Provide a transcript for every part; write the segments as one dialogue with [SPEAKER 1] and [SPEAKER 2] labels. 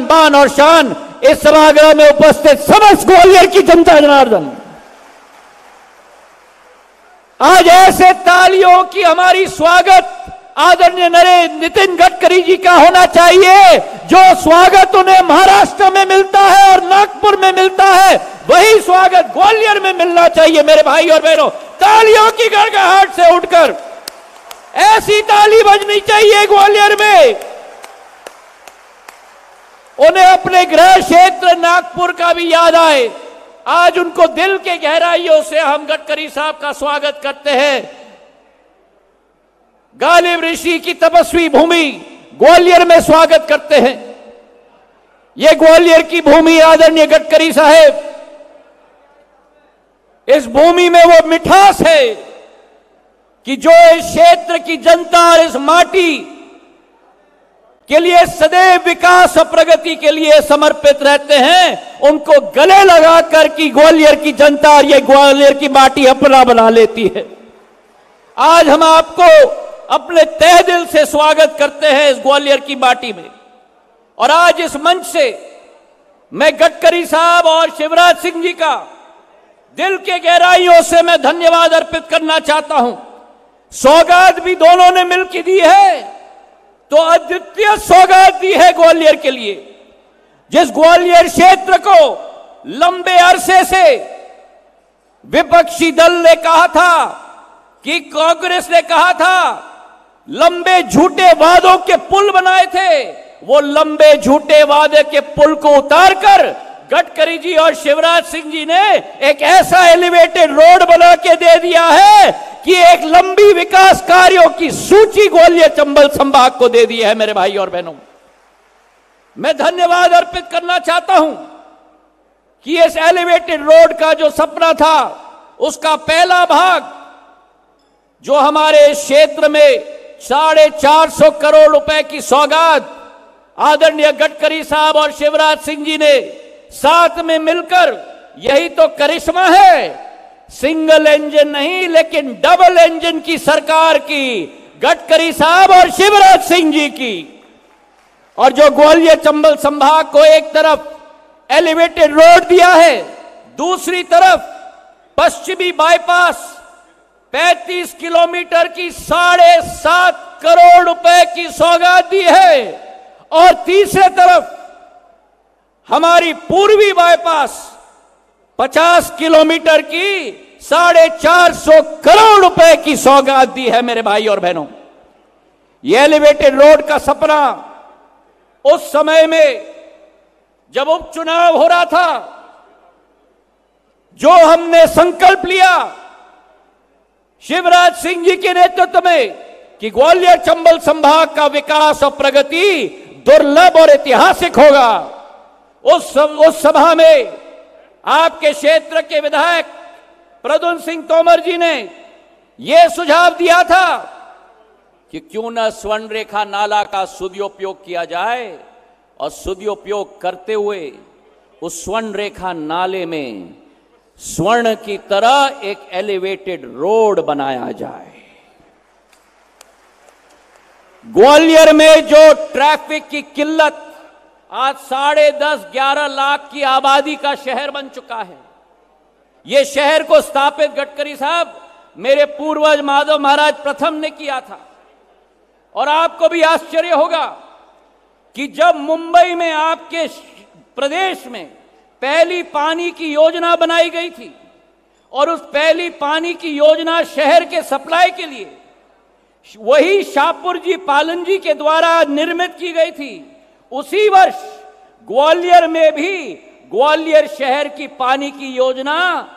[SPEAKER 1] बान और शान इस सभागृह में उपस्थित समस्त ग्वालियर की जनता जनार्दन, आज ऐसे तालियों की हमारी स्वागत आदरणीय नितिन गडकरी जी का होना चाहिए। जो स्वागत उन्हें महाराष्ट्र में मिलता है और नागपुर में मिलता है, वही स्वागत ग्वालियर में मिलना चाहिए। मेरे भाई और बहनों, तालियों की गड़गड़ाहट से उठकर ऐसी ताली बजनी चाहिए ग्वालियर में। उन्हें अपने गृह क्षेत्र नागपुर का भी याद आए। आज उनको दिल के गहराइयों से हम गडकरी साहब का स्वागत करते हैं। गालिब ऋषि की तपस्वी भूमि ग्वालियर में स्वागत करते हैं। यह ग्वालियर की भूमि आदरणीय गडकरी साहब, इस भूमि में वो मिठास है कि जो इस क्षेत्र की जनता और इस माटी के लिए सदैव विकास और प्रगति के लिए समर्पित रहते हैं, उनको गले लगाकर कि ग्वालियर की जनता और ये ग्वालियर की माटी अपना बना लेती है। आज हम आपको अपने तहे दिल से स्वागत करते हैं इस ग्वालियर की माटी में। और आज इस मंच से मैं गडकरी साहब और शिवराज सिंह जी का दिल के गहराइयों से मैं धन्यवाद अर्पित करना चाहता हूं। सौगात भी दोनों ने मिलकर दी है, तो अद्वितीय सौगात दी है ग्वालियर के लिए। जिस ग्वालियर क्षेत्र को लंबे अरसे से विपक्षी दल ने कहा था कि कांग्रेस ने कहा था लंबे झूठे वादों के पुल बनाए थे, वो लंबे झूठे वादे के पुल को उतारकर गडकरी जी और शिवराज सिंह जी ने एक ऐसा एलिवेटेड रोड बना के दे दिया है कि एक लंबी विकास कार्यों की सूची ग्वालियर चंबल संभाग को दे दी है। मेरे भाई और बहनों, मैं धन्यवाद अर्पित करना चाहता हूं कि इस एलिवेटेड रोड का जो सपना था, उसका पहला भाग जो हमारे क्षेत्र में 450 करोड़ रुपए की सौगात आदरणीय गडकरी साहब और शिवराज सिंह जी ने साथ में मिलकर, यही तो करिश्मा है। सिंगल इंजन नहीं लेकिन डबल इंजन की सरकार की, गडकरी साहब और शिवराज सिंह जी की। और जो ग्वालियर चंबल संभाग को एक तरफ एलिवेटेड रोड दिया है, दूसरी तरफ पश्चिमी बाईपास 35 किलोमीटर की 7.5 करोड़ रुपए की सौगात दी है। और तीसरे तरफ हमारी पूर्वी बाईपास 50 किलोमीटर की 450 करोड़ रुपए की सौगात दी है। मेरे भाई और बहनों, यह एलिवेटेड रोड का सपना उस समय में जब उपचुनाव हो रहा था, जो हमने संकल्प लिया शिवराज सिंह जी के नेतृत्व में कि ग्वालियर चंबल संभाग का विकास और प्रगति दुर्लभ और ऐतिहासिक होगा, उस सभा में आपके क्षेत्र के विधायक प्रद्युम्न सिंह तोमर जी ने यह सुझाव दिया था कि क्यों न स्वर्ण रेखा नाला का सदुपयोग किया जाए और सदुपयोग करते हुए उस स्वर्ण रेखा नाले में स्वर्ण की तरह एक एलिवेटेड रोड बनाया जाए। ग्वालियर में जो ट्रैफिक की किल्लत, आज 10.5-11 लाख की आबादी का शहर बन चुका है। यह शहर को स्थापित गडकरी साहब मेरे पूर्वज माधव महाराज प्रथम ने किया था। और आपको भी आश्चर्य होगा कि जब मुंबई में आपके प्रदेश में पहली पानी की योजना बनाई गई थी और उस पहली पानी की योजना शहर के सप्लाई के लिए वही शाहपुर जी पालन जी के द्वारा निर्मित की गई थी, उसी वर्ष ग्वालियर में भी ग्वालियर शहर की पानी की योजना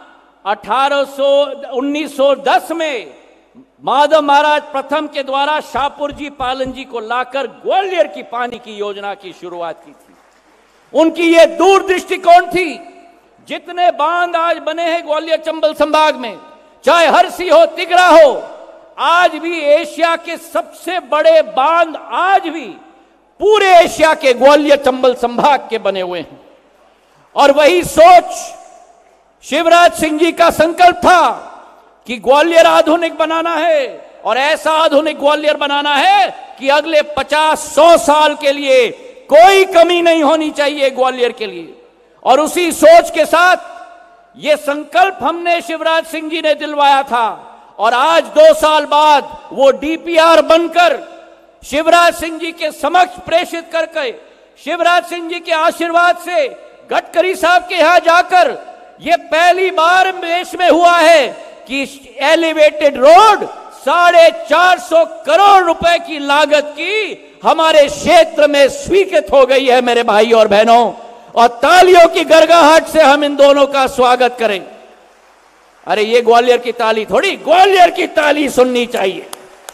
[SPEAKER 1] 1910 में माधव महाराज प्रथम के द्वारा शाहपुर जी पालन जी को लाकर ग्वालियर की पानी की योजना की शुरुआत की थी। उनकी ये दूरदृष्टिकोण थी। जितने बांध आज बने हैं ग्वालियर चंबल संभाग में, चाहे हरसी हो, तिगरा हो, आज भी एशिया के सबसे बड़े बांध आज भी पूरे एशिया के ग्वालियर चंबल संभाग के बने हुए हैं। और वही सोच शिवराज सिंह जी का संकल्प था कि ग्वालियर आधुनिक बनाना है और ऐसा आधुनिक ग्वालियर बनाना है कि अगले 50-100 साल के लिए कोई कमी नहीं होनी चाहिए ग्वालियर के लिए। और उसी सोच के साथ ये संकल्प हमने शिवराज सिंह जी ने दिलवाया था और आज 2 साल बाद वो डीपीआर बनकर शिवराज सिंह जी के समक्ष प्रेषित करके शिवराज सिंह जी के आशीर्वाद से गडकरी साहब के यहां जाकर ये पहली बार देश में हुआ है कि एलिवेटेड रोड 450 करोड़ रुपए की लागत की हमारे क्षेत्र में स्वीकृत हो गई है मेरे भाई और बहनों। और तालियों की गड़गड़ाहट से हम इन दोनों का स्वागत करें। अरे ये ग्वालियर की ताली थोड़ी, ग्वालियर की ताली सुननी चाहिए।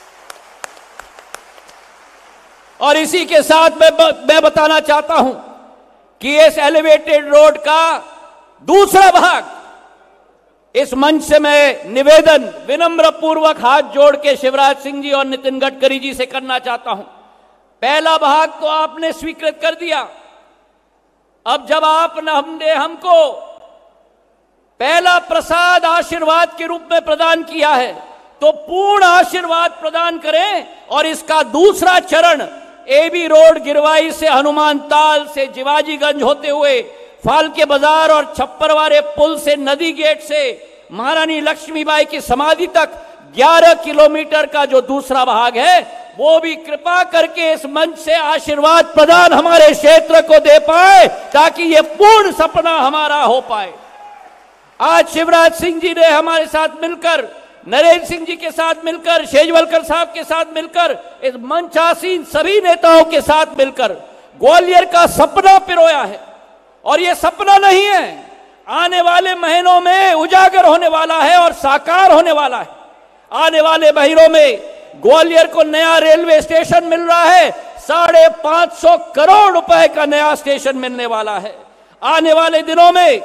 [SPEAKER 1] और इसी के साथ मैं बताना चाहता हूं कि इस एलिवेटेड रोड का दूसरा भाग इस मंच से मैं निवेदन विनम्र पूर्वक हाथ जोड़ के शिवराज सिंह जी और नितिन गडकरी जी से करना चाहता हूं। पहला भाग तो आपने स्वीकृत कर दिया। अब जब हमने हमको पहला प्रसाद आशीर्वाद के रूप में प्रदान किया है तो पूर्ण आशीर्वाद प्रदान करें और इसका दूसरा चरण एबी रोड गिरवाई से हनुमान ताल से जिवाजीगंज होते हुए फालके बाजार और छप्परवारे पुल से नदी गेट से महारानी लक्ष्मीबाई की समाधि तक 11 किलोमीटर का जो दूसरा भाग है वो भी कृपा करके इस मंच से आशीर्वाद प्रदान हमारे क्षेत्र को दे पाए ताकि ये पूर्ण सपना हमारा हो पाए। आज शिवराज सिंह जी ने हमारे साथ मिलकर, नरेंद्र सिंह जी के साथ मिलकर, शेजवलकर साहब के साथ मिलकर, इस मंचासीन सभी नेताओं के साथ मिलकर ग्वालियर का सपना पिरोया है। और ये सपना नहीं है, आने वाले महीनों में उजागर होने वाला है और साकार होने वाला है। आने वाले महीनों में ग्वालियर को नया रेलवे स्टेशन मिल रहा है, 550 करोड़ रुपए का नया स्टेशन मिलने वाला है। आने वाले दिनों में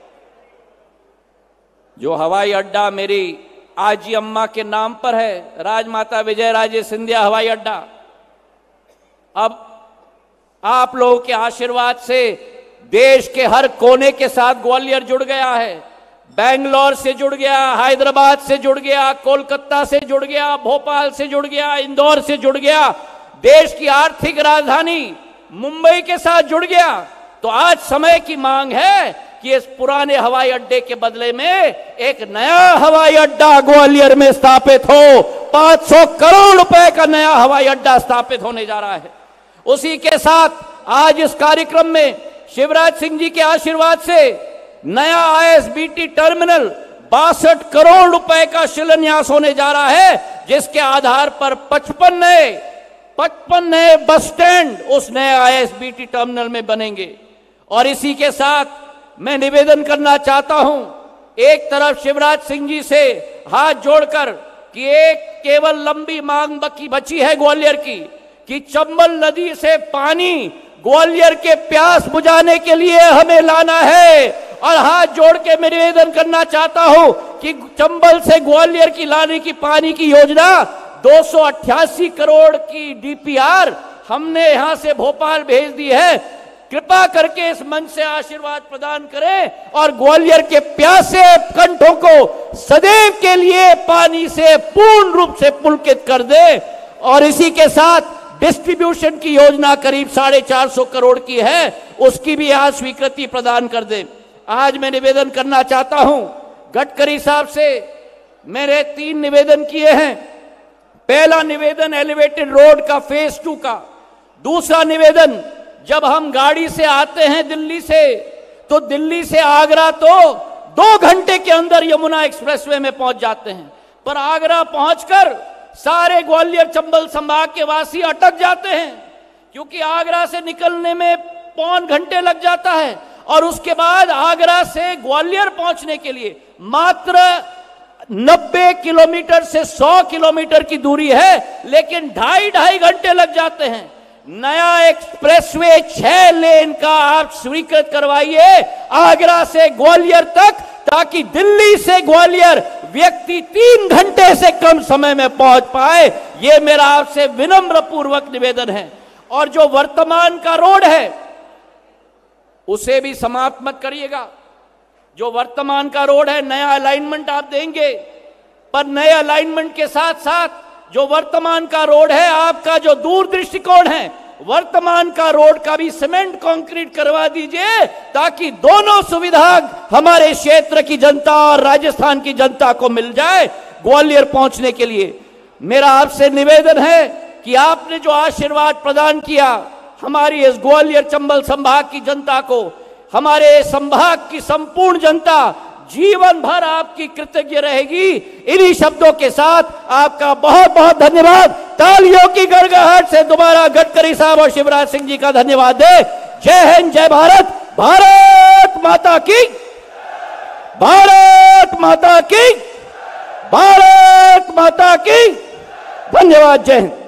[SPEAKER 1] जो हवाई अड्डा मेरी आजी अम्मा के नाम पर है, राजमाता विजयराजे सिंधिया हवाई अड्डा, अब आप लोगों के आशीर्वाद से देश के हर कोने के साथ ग्वालियर जुड़ गया है। बेंगलोर से जुड़ गया, हैदराबाद से जुड़ गया, कोलकाता से जुड़ गया, भोपाल से जुड़ गया, इंदौर से जुड़ गया, देश की आर्थिक राजधानी मुंबई के साथ जुड़ गया। तो आज समय की मांग है कि इस पुराने हवाई अड्डे के बदले में एक नया हवाई अड्डा ग्वालियर में स्थापित हो। 500 करोड़ रुपए का नया हवाई अड्डा स्थापित होने जा रहा है। उसी के साथ आज इस कार्यक्रम में शिवराज सिंह जी के आशीर्वाद से नया आईएसबीटी टर्मिनल 62 करोड़ रुपए का शिलान्यास होने जा रहा है, जिसके आधार पर 55 नए बस स्टैंड उस नए आईएसबीटी टर्मिनल में बनेंगे। और इसी के साथ मैं निवेदन करना चाहता हूं, एक तरफ शिवराज सिंह जी से हाथ जोड़कर कि एक केवल लंबी मांग बची है ग्वालियर की कि चंबल नदी से पानी ग्वालियर के प्यास बुझाने के लिए हमें लाना है। और हाथ जोड़ के मैं निवेदन करना चाहता हूं कि चंबल से ग्वालियर की लाने की पानी की योजना 288 करोड़ की डीपीआर हमने यहां से भोपाल भेज दी है। कृपा करके इस मंच से आशीर्वाद प्रदान करें और ग्वालियर के प्यासे कंठों को सदैव के लिए पानी से पूर्ण रूप से पुलकित कर दे। और इसी के साथ डिस्ट्रीब्यूशन की योजना करीब 450 करोड़ की है, उसकी भी आज स्वीकृति प्रदान कर दे। आज मैं निवेदन करना चाहता हूं गडकरी साहब से, मैंने 3 निवेदन किए हैं। पहला निवेदन एलिवेटेड रोड का फेज 2 का। दूसरा निवेदन, जब हम गाड़ी से आते हैं दिल्ली से, तो दिल्ली से आगरा तो 2 घंटे के अंदर यमुना एक्सप्रेसवे में पहुंच जाते हैं, पर आगरा पहुंचकर सारे ग्वालियर चंबल संभाग के वासी अटक जाते हैं, क्योंकि आगरा से निकलने में 3 घंटे लग जाता है और उसके बाद आगरा से ग्वालियर पहुंचने के लिए मात्र 90 किलोमीटर से 100 किलोमीटर की दूरी है, लेकिन 2.5 घंटे लग जाते हैं। नया एक्सप्रेसवे 6 लेन का आप स्वीकृत करवाइए आगरा से ग्वालियर तक, ताकि दिल्ली से ग्वालियर व्यक्ति 3 घंटे से कम समय में पहुंच पाए। यह मेरा आपसे विनम्र पूर्वक निवेदन है। और जो वर्तमान का रोड है उसे भी समाप्त मत करिएगा। जो वर्तमान का रोड है, नया अलाइनमेंट आप देंगे, पर नए अलाइनमेंट के साथ साथ जो वर्तमान का रोड है, आपका जो दूर दृष्टिकोण है वर्तमान का रोड का भी सीमेंट कंक्रीट करवा दीजिए, ताकि दोनों सुविधा हमारे क्षेत्र की जनता और राजस्थान की जनता को मिल जाए ग्वालियर पहुंचने के लिए। मेरा आपसे निवेदन है कि आपने जो आशीर्वाद प्रदान किया हमारी इस ग्वालियर चंबल संभाग की जनता को, हमारे संभाग की संपूर्ण जनता जीवन भर आपकी कृतज्ञ रहेगी। इन्हीं शब्दों के साथ आपका बहुत बहुत धन्यवाद। तालियों की गड़गड़ाहट से दोबारा गडकरी साहब और शिवराज सिंह जी का धन्यवाद दे। जय हिंद, जय भारत, भारत माता की, भारत माता की, भारत माता की। धन्यवाद, जय हिंद।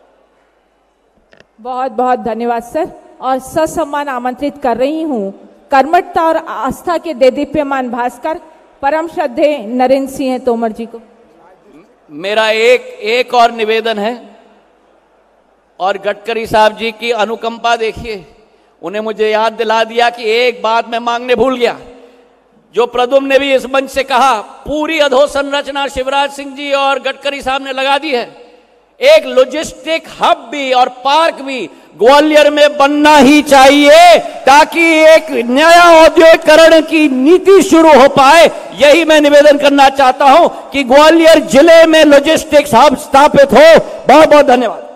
[SPEAKER 2] बहुत बहुत धन्यवाद सर। और ससम्मान आमंत्रित कर रही हूं कर्मठता और आस्था के देदीप्यमान भास्कर परम श्रद्धेय नरेंद्र सिंह तोमर जी को।
[SPEAKER 1] मेरा एक और निवेदन है, और गडकरी साहब जी की अनुकंपा देखिए, उन्हें मुझे याद दिला दिया कि एक बात मैं मांगने भूल गया, जो प्रद्युम्न ने भी इस मंच से कहा, पूरी अधोसंरचना शिवराज सिंह जी और गडकरी साहब ने लगा दी है। एक लॉजिस्टिक हब भी और पार्क भी ग्वालियर में बनना ही चाहिए, ताकि एक नया औद्योगिकरण की नीति शुरू हो पाए। यही मैं निवेदन करना चाहता हूं कि ग्वालियर जिले में लॉजिस्टिक्स हब स्थापित हो। बहुत बहुत धन्यवाद।